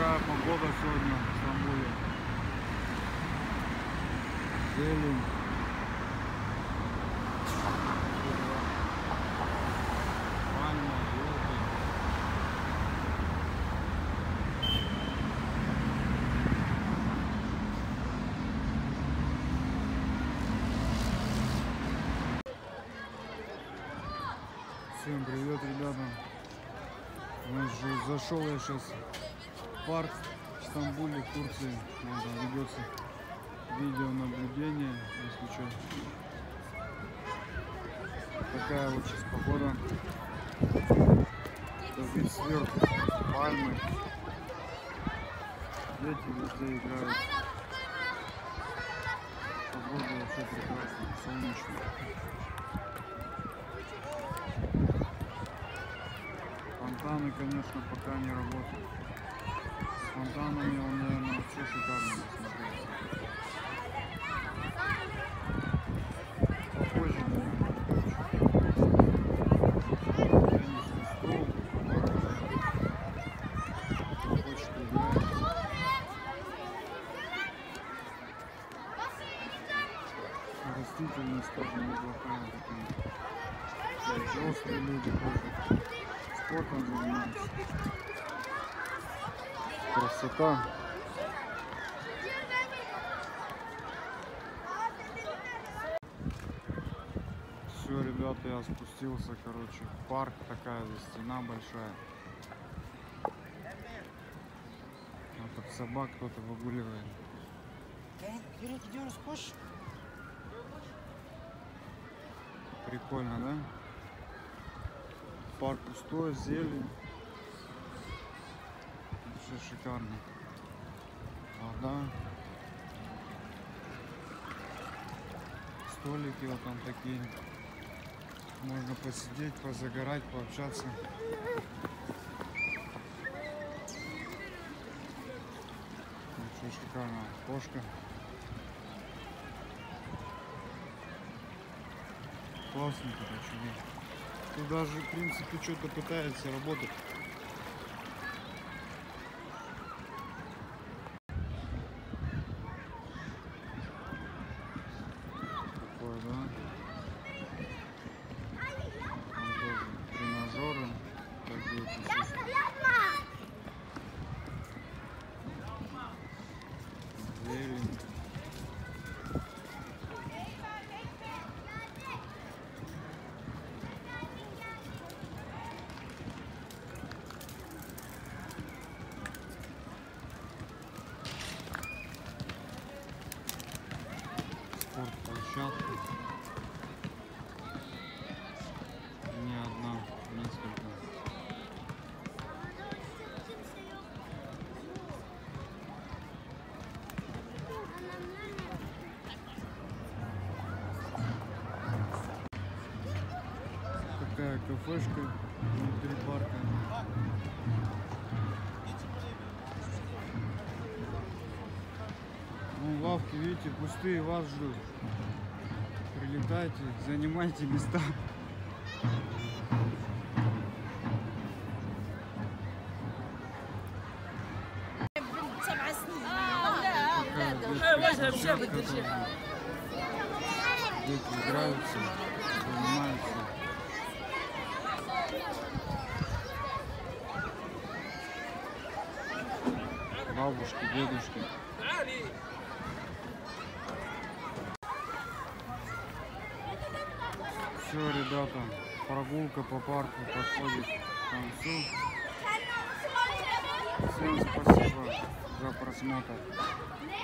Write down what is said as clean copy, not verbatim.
такая погода сегодня в Стамбуле. Зелень. Пальма, елки. Всем привет, ребята. Значит, зашел я сейчас в парк в Стамбуле, в Турции. Ведется видеонаблюдение, если что. Такая вот сейчас погода. Вид сверху, пальмы. Дети везде играют. Погода вообще прекрасная, солнечная. Фонтаны, конечно, пока не работают. С фонтанами он, наверное, вообще шикарно смотрится. Попозже, наверное, теннисный стол. Хочет играть. Растительность тоже неплохая. Такие взрослые люди тоже спортом занимаются. Красота. Все, ребята, я спустился, короче, в парк. Такая здесь стена большая. А тут собак кто-то выгуливает. Прикольно, да? Парк пустой, зелень. Все шикарно. Вода. Столики вот там такие. Можно посидеть, позагорать, пообщаться. Все шикарно. Кошка. Классно тут очень. Тут даже, в принципе, что-то пытается работать. Такое, да? Там тоже тренажеры. Зелень. Спортплощадка. Не одна, несколько. Такая кафешка внутри парка. Ну, лавки, видите, пустые, вас ждут. Прилетайте, занимайте места. Дети играются, занимаются. Бабушки, дедушки. Все, ребята, прогулка по парку подходит к концу. Всем спасибо за просмотр.